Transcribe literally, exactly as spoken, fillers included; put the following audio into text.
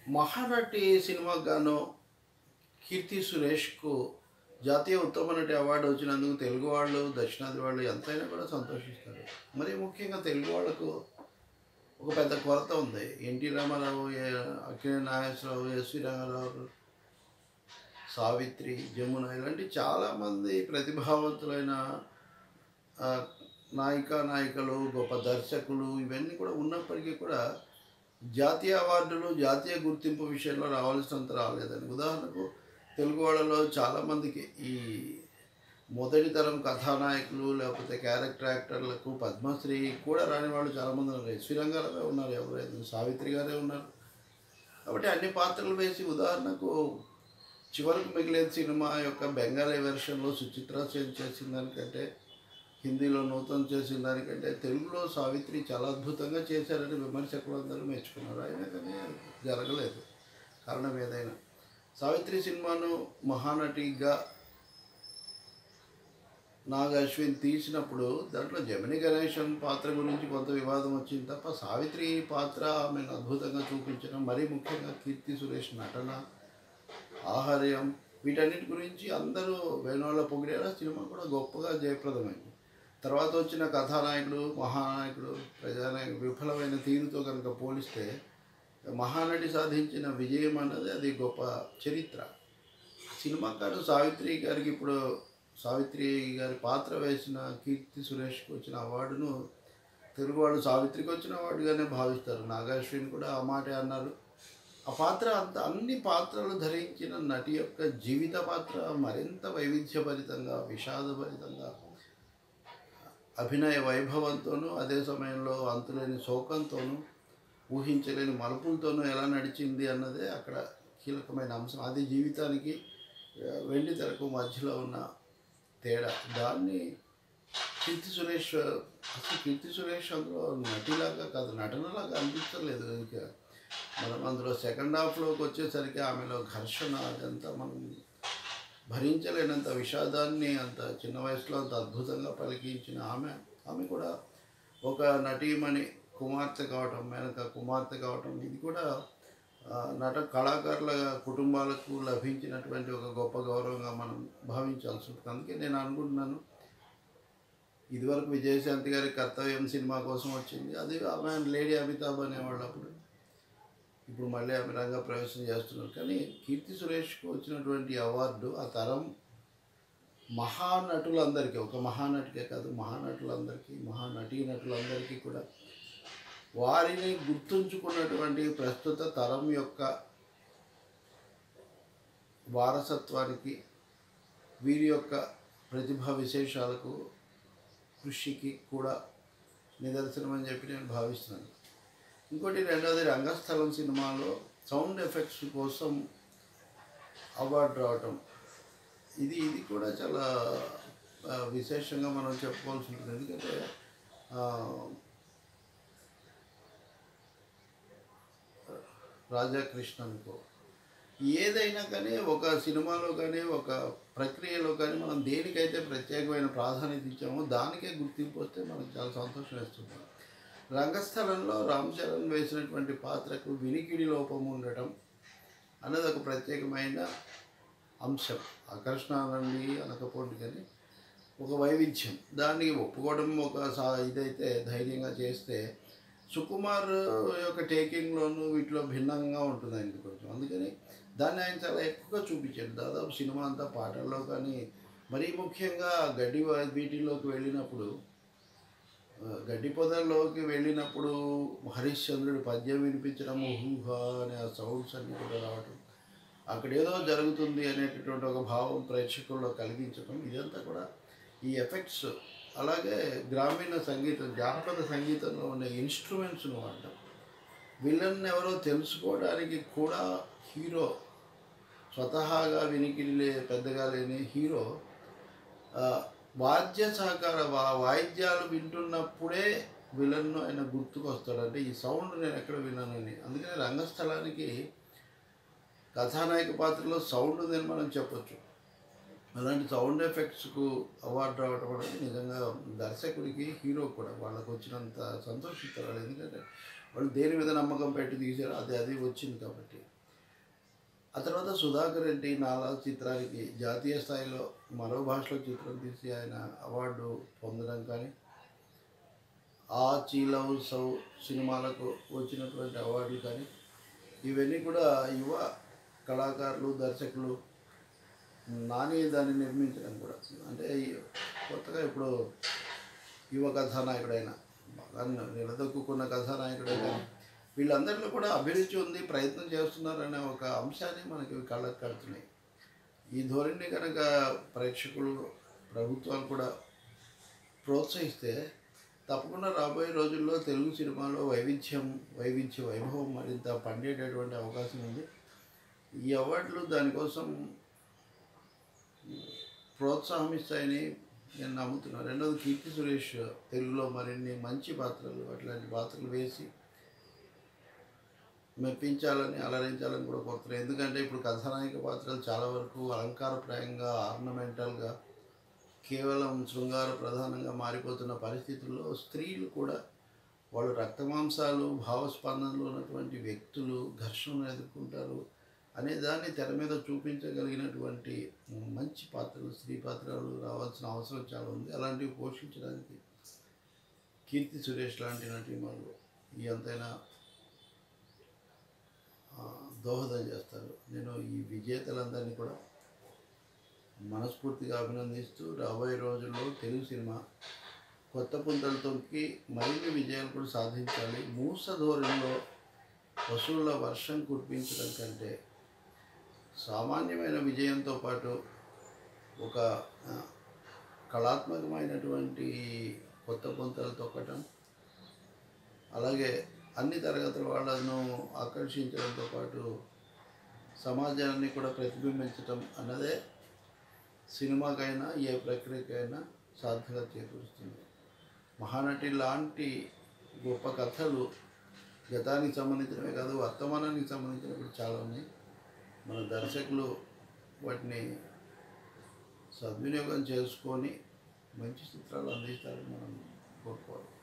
మహానటి సినిమాకు గాను కీర్తి సురేష్‌కు జాతీయ ఉత్తమ నటి అవార్డు వచ్చినందుకు తెలుగు వాళ్ళు, దక్షిణాది వాళ్ళు ఎంతైనా కూడా సంతోషిస్తారు. మరి ముఖ్యంగా తెలుగు వాళ్ళకు ఒక పెద్ద కొరత ఉంది. NT Ramarao, A Akkineni Nageswararao, SV Rangarao, Savitri, Jamuna ఇలాంటి చాలామంది ప్రతిభావంతులైన ఆహ్, నాయికా, నాయకులు, గొప్ప దర్శకులు ఇవన్నీ కూడా ఉన్నప్పటికీ కూడా జాతీయ అవార్డులు, జాతీయ గుర్తింపు విషయంలో రావాల్సినంత రాలేదని. ఉదాహరణకు తెలుగు వాళ్ళలో చాలామందికి ఈ మొదటి తరం కథానాయకులు లేకపోతే క్యారెక్టర్ యాక్టర్లకు పద్మశ్రీ కూడా రాని వాళ్ళు చాలామంది ఉన్నారు. ఎస్వి రంగారావే ఉన్నారు, ఎవరైతే సావిత్రి గారే ఉన్నారు. కాబట్టి అన్ని పాత్రలు వేసి ఉదాహరణకు చివరకు మిగిలిన సినిమా యొక్క బెంగాలీ వెర్షన్లో సుచిత్ర సేన్ చేసిన దానికంటే, హిందీలో నూతన్ చేసిన దానికంటే తెలుగులో సావిత్రి చాలా అద్భుతంగా చేశారని విమర్శకులు అందరూ మెచ్చుకున్నారు. అయినా కానీ జరగలేదు. కారణం ఏదైనా సావిత్రి సినిమాను మహానటిగా నాగ్ అశ్విన్ తీసినప్పుడు దాంట్లో జమినీ గణేశన్ పాత్ర గురించి కొంత వివాదం వచ్చింది తప్ప సావిత్రి పాత్ర ఆమెను అద్భుతంగా చూపించడం, మరీ ముఖ్యంగా కీర్తి సురేష్ నటన, ఆహార్యం వీటన్నిటి గురించి అందరూ వేణువుల పొగిడేలా సినిమా కూడా గొప్పగా జయప్రదమైంది. తర్వాత వచ్చిన కథానాయకుడు, మహానాయకుడు, ప్రజానాయకుడు విఫలమైన తీరుతో కనుక పోలిస్తే మహానటి సాధించిన విజయం అన్నది అది గొప్ప చరిత్ర. సినిమాకారు సావిత్రి గారికి ఇప్పుడు సావిత్రి గారి పాత్ర వేసిన కీర్తి సురేష్కి వచ్చిన అవార్డును తెలుగు వాళ్ళు సావిత్రికి వచ్చిన అవార్డుగానే భావిస్తారు. నాగార్జున కూడా ఆ మాటే అన్నారు. ఆ పాత్ర అంత అన్ని పాత్రలు ధరించిన నటి యొక్క జీవిత పాత్ర మరింత వైవిధ్యభరితంగా, విషాదభరితంగా, అభినయ వైభవంతోనూ అదే సమయంలో అంతులేని శోకంతోనూ ఊహించలేని మలుపులతోనూ ఎలా నడిచింది అన్నదే అక్కడ కీలకమైన అంశం. అది జీవితానికి వెండి తెరకు మధ్యలో ఉన్న తేడా. దాన్ని కీర్తి సురేష్ అసలు కీర్తి సురేష్ అందులో నటిలాగా కాదు, నటనలాగా అనిపించలేదు. ఇంకా మనం అందులో సెకండ్ హాఫ్లోకి వచ్చేసరికి ఆమెలో ఘర్షణ అదంతా మనం భరించలేనంత విషాదాన్ని అంత చిన్న వయసులో అంత అద్భుతంగా పలికించిన ఆమె ఆమె కూడా ఒక నటీమణి కుమార్తె కావటం, మేనక కుమార్తె కావటం ఇది కూడా నట కళాకారుల కుటుంబాలకు లభించినటువంటి ఒక గొప్ప గౌరవంగా మనం భావించాల్సి ఉంటుంది. అందుకే నేను అనుకుంటున్నాను, ఇదివరకు విజయశాంతి గారి కర్తవ్యం సినిమా కోసం వచ్చింది, అది ఆమె లేడీ అమితాబ్ అనేవాళ్ళు అప్పుడు. ఇప్పుడు మళ్ళీ ఆమె రంగ ప్రవేశం చేస్తున్నారు. కానీ కీర్తి సురేష్కు వచ్చినటువంటి అవార్డు ఆ తరం మహానటులందరికీ, ఒక మహానటికే కాదు మహానటులందరికీ, మహానటీ నటులందరికీ కూడా వారిని గుర్తుంచుకున్నటువంటి ప్రస్తుత తరం యొక్క వారసత్వానికి, వీరి యొక్క ప్రతిభా విశేషాలకు, కృషికి కూడా నిదర్శనం అని చెప్పి నేను భావిస్తున్నాను. ఇంకోటి రెండవది, రంగస్థలం సినిమాలో సౌండ్ ఎఫెక్ట్స్ కోసం అవార్డు రావటం, ఇది ఇది కూడా చాలా విశేషంగా మనం చెప్పుకోవాల్సి ఉంటుంది. ఎందుకంటే రాజాకృష్ణన్కో ఏదైనా కానీ ఒక సినిమాలో కానీ ఒక ప్రక్రియలో కానీ మనం దేనికైతే ప్రత్యేకమైన ప్రాధాన్యత ఇచ్చామో దానికే గుర్తింపు వస్తే మనకు చాలా సంతోషం వేస్తుంది. రంగస్థలంలో రామ్ చరణ్ వేసినటువంటి పాత్రకు వినికిడి లోపం ఉండటం అన్నది ఒక ప్రత్యేకమైన అంశం. ఆకర్షణ అనండి అనకపోండి కానీ ఒక వైవిధ్యం, దాన్ని ఒప్పుకోవడం ఒక సా ఇదైతే ధైర్యంగా చేస్తే సుకుమార్ యొక్క టేకింగ్లోనూ వీటిలో భిన్నంగా ఉంటుంది ఆయనకి కొంచెం. అందుకని దాన్ని ఆయన చాలా ఎక్కువగా చూపించాడు. దాదాపు సినిమా అంతా పాటల్లో కానీ, మరీ ముఖ్యంగా గడ్డి వీటిల్లోకి వెళ్ళినప్పుడు, గడ్డి పొదల్లోకి వెళ్ళినప్పుడు హరిశ్చంద్రుడి పద్యం వినిపించడం, హూహా అనే ఆ సౌండ్స్ అన్నీ కూడా రావటం, అక్కడ ఏదో జరుగుతుంది అనేటటువంటి ఒక భావం ప్రేక్షకుల్లో కలిగించడం, ఇదంతా కూడా ఈ ఎఫెక్ట్స్. అలాగే గ్రామీణ సంగీతం, జానపద సంగీతంలో ఉన్న ఇన్స్ట్రుమెంట్స్ను వాడటం, విలన్ ఎవరో తెలుసుకోవడానికి కూడా హీరో స్వతహాగా వినికిడి లే పెద్దగా లేని హీరో వాద్య సహకార వా వాయిద్యాలు వింటున్నప్పుడే విలన్ను ఆయన గుర్తుకు వస్తాడు. అంటే ఈ సౌండ్ నేను ఎక్కడ విన్నానని. అందుకని రంగస్థలానికి కథానాయక పాత్రలో సౌండ్ ఉందని మనం చెప్పొచ్చు. అలాంటి సౌండ్ ఎఫెక్ట్స్కు అవార్డు రావడం అనేది నిజంగా దర్శకుడికి, హీరో కూడా వాళ్ళకు వచ్చినంత సంతోషిస్తారు. ఎందుకంటే వాళ్ళు దేని మీద నమ్మకం పెట్టి తీశారో అది అది వచ్చింది కాబట్టి. ఆ తర్వాత సుధాకర్ రెడ్డి నాలా చిత్రానికి జాతీయ స్థాయిలో మరో భాషలో చిత్రం తీసి ఆయన అవార్డు పొందడం కానీ, ఆ చీలవ్ సౌ సినిమాలకు వచ్చినటువంటి అవార్డులు కానీ, ఇవన్నీ కూడా యువ కళాకారులు, దర్శకులు నాని దాన్ని నిర్మించడం కూడా. అంటే కొత్తగా ఇప్పుడు యువ కథానాయకుడైన బాగా నిలదొక్కున్న కథానాయకుడైన వీళ్ళందరిలో కూడా అభిరుచి ఉంది, ప్రయత్నం చేస్తున్నారనే ఒక అంశాన్ని మనకి కళ్ళకు కడుతున్నాయి. ఈ ధోరణిని కనుక ప్రేక్షకులు, ప్రభుత్వాలు కూడా ప్రోత్సహిస్తే తప్పకుండా రాబోయే రోజుల్లో తెలుగు సినిమాలో వైవిధ్యం వైవిధ్య వైభవం మరింత పండేటటువంటి అవకాశం ఉంది. ఈ అవార్డులు దానికోసం ప్రోత్సాహం ఇస్తాయని నేను నమ్ముతున్నాను. రెండవది, కీర్తి సురేష్ తెలుగులో మరిన్ని మంచి పాత్రలు, అట్లాంటి పాత్రలు వేసి మెప్పించాలని, అలరించాలని కూడా కోరుతున్నాను. ఎందుకంటే ఇప్పుడు కథానాయక పాత్రలు చాలా వరకు అలంకారప్రాయంగా, ఆర్నమెంటల్గా, కేవలం శృంగార ప్రధానంగా మారిపోతున్న పరిస్థితుల్లో స్త్రీలు కూడా వాళ్ళు రక్తమాంసాలు, భావస్పందనలు ఉన్నటువంటి వ్యక్తులు ఘర్షణను ఎదుర్కొంటారు అనే దాన్ని తెర మీద చూపించగలిగినటువంటి మంచి పాత్రలు, స్త్రీ పాత్రలు రావాల్సిన అవసరం చాలా ఉంది. అలాంటివి పోషించడానికి కీర్తి సురేష్ లాంటి నటీమణులు ఈ అంతైనా దోహదం చేస్తారు. నేను ఈ విజేతలందరినీ కూడా మనస్ఫూర్తిగా అభినందిస్తూ రాబోయే రోజుల్లో తెలుగు సినిమా కొత్త పుంతలతోకి మరిన్ని విజయాలు కూడా సాధించాలి. మూస ధోరణిలో వసూళ్ల వర్షం కురిపించడం కంటే సామాన్యమైన విజయంతో పాటు ఒక కళాత్మకమైనటువంటి కొత్త పుంతలు తొక్కటం, అలాగే అన్ని తరగతుల వాళ్ళను ఆకర్షించడంతో పాటు సమాజాన్ని కూడా ప్రతిబింబించటం అన్నదే సినిమాకైనా ఏ ప్రక్రియకైనా సార్థకత చేకూరుస్తుంది. మహానటి లాంటి గొప్ప కథలు గతానికి సంబంధించినవే కాదు, వర్తమానానికి సంబంధించినవి కూడా చాలా ఉన్నాయి. మన దర్శకులు వాటిని సద్వినియోగం చేసుకొని మంచి చిత్రాలు అందిస్తారని మనం కోరుకోవాలి.